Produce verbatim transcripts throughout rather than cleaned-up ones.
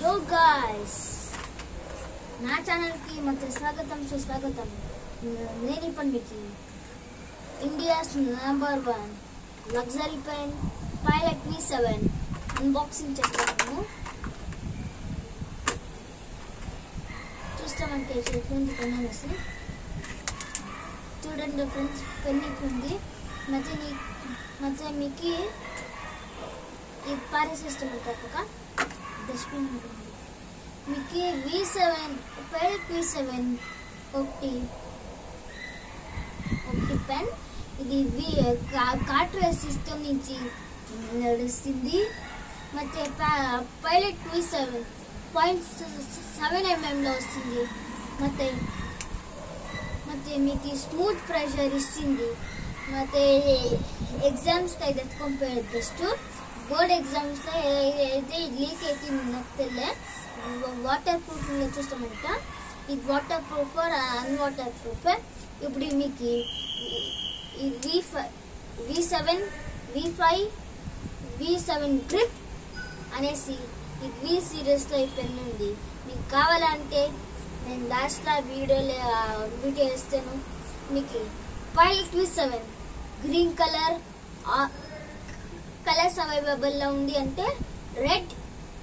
Hello guys, నా ఛానల్కి ಮತ್ತೆ స్వాగతం సుస్వాగతం. నేను ఇప్పుడు మీకు India's number one luxury pen Pilot V seven unboxing చేస్తాను. చూస్తామంటే ఎట్లుంది పెన్ అనేసి చూడండి ఫ్రెండ్స్. పెన్ ఉంది ಮತ್ತೆ ಮತ್ತೆ మీకు ఈ పారేసిస్టమ్ తప్పక డస్ట్బిన్ ఉంటుంది. మీకు V seven Pilot V seven ఒకటి ఒకటి పెన్. ఇది వి కార్ట్రేజ్ సిస్టమ్ నుంచి నడుస్తుంది. ಮತ್ತೆ Pilot V seven point seven ఎంఎంలో వస్తుంది. ಮತ್ತೆ ಮತ್ತೆ మీకు స్మూత్ ప్రెషర్ ఇస్తుంది. ಮತ್ತೆ ఎగ్జామ్స్ అయితే కంపేర్ బెస్ట్. బోర్డ్ ఎగ్జామ్స్ లో అయితే లీక్ అయితే నాకు తెలియ వాటర్ ప్రూఫ్ చూస్తామంట. ఇది waterproof un waterproof. ఇప్పుడు మీకు V V seven V five V seven grip అనేసి ఈ వి సిరీస్లో ఈ పెన్ ఉంది. మీకు కావాలంటే నేను లాస్ట్లో వీడియోలో వీడియో ఇస్తాను. మీకు Pilot V seven green colour colours available లో ఉంది. అంటే red,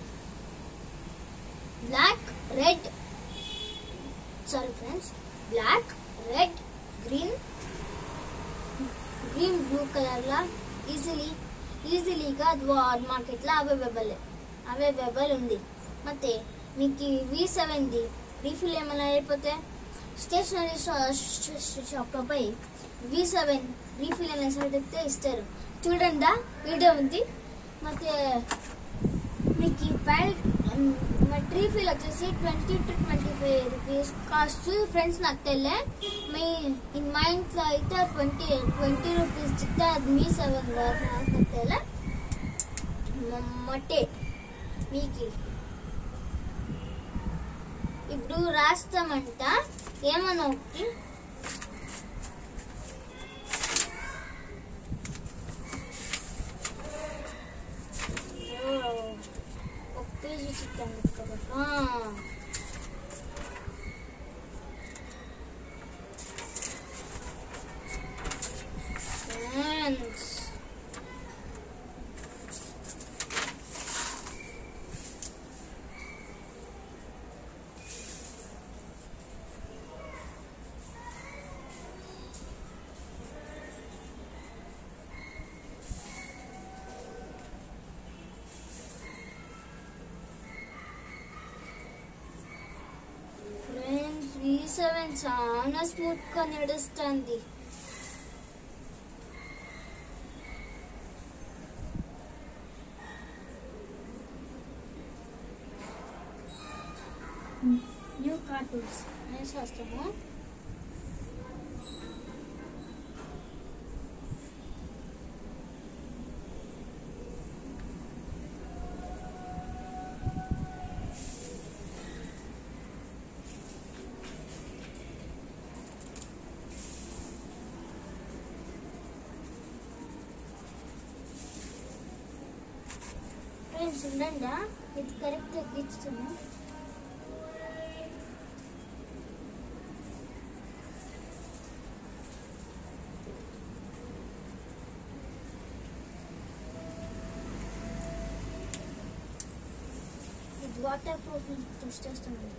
black, red sorry friends black, red, green green blue colour లా ఈజీలీ ఈజీలీగా మార్కెట్ లో అవైలబుల్ అవైలబుల్ ఉంది. ಮತ್ತೆ మీకు వి సెవెన్ ది రీఫిల్ ఏమైనా అయిపోతే స్టేషనరీ షాప్ లో పోయి వి సెవెన్ రీఫిల్ అనే సర్టిఫికేట్ ఇస్తారు. చూడండి వీడియో ఉంది. ಮತ್ತೆ మీకు పైలట్ రీఫిల్ వచ్చేసి twenty two twenty five rupees cost friends. నాకు తెలియ మీ మా ఇంట్లో అయితే ట్వంటీ ట్వంటీ రూపీస్ చిత్త అది మీ సెవెన్ నాకు తెలియ మట్టే. మీకు ఇప్పుడు రాస్తామంట ఏమన్నా ఒకటి ఒక పేజీ చిత్తాను కదా. వి సెవెన్ చాలా స్మూత్ గా నడుస్తుంది. New cartoons వేసేస్తాము. ఫ్రెండ్స్ ఉండండి, ఇది కరెక్ట్ ఎక్కిస్తున్నా. ఇది వాటర్ ప్రూఫ్ టెస్ట్ చేస్తాను.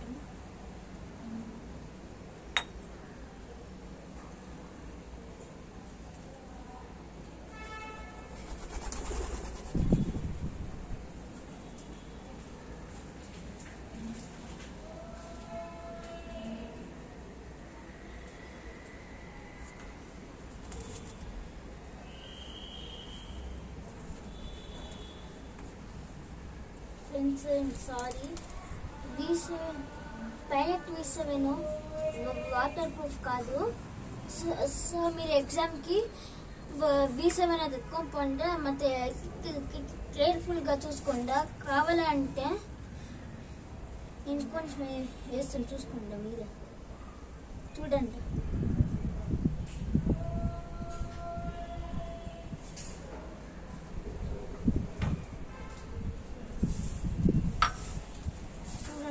Friends sorry, V seven Pilot V seven waterproof కాదు. సో మీరు ఎగ్జామ్కి వి సెవెన్ అది ఎత్తుకోండి. ಮತ್ತೆ కేర్ఫుల్గా చూసుకోండి. కావాలంటే ఇంకొంచెం వేస్తాను, చూసుకోండి మీరే. చూడండి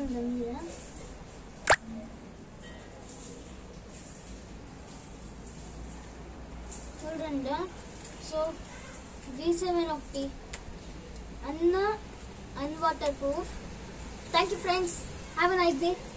ఉందా మీద చూడండి. సో వి సెవెన్ ఒకటి అన్న un waterproof. Thank you friends, have a nice day.